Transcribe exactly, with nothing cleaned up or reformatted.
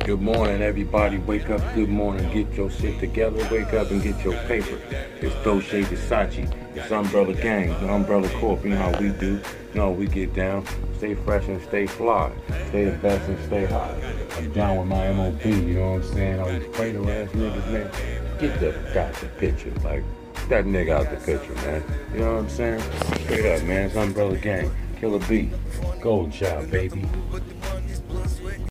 Good morning, everybody. Wake up. Good morning. Get your shit together. Wake up and get your paper. It's DolceaVersace. It's Umbrella Gang. The Umbrella Corp. You know how we do. You know how we get down. Stay fresh and stay fly. Stay the best and stay hot. I'm down with my M O P. You know what I'm saying? All these Fredo ass niggas, man. Get the goddamn picture. Like, that nigga out the picture, man. You know what I'm saying? Straight up, man. It's Umbrella Gang. Killer B. Gold child, baby.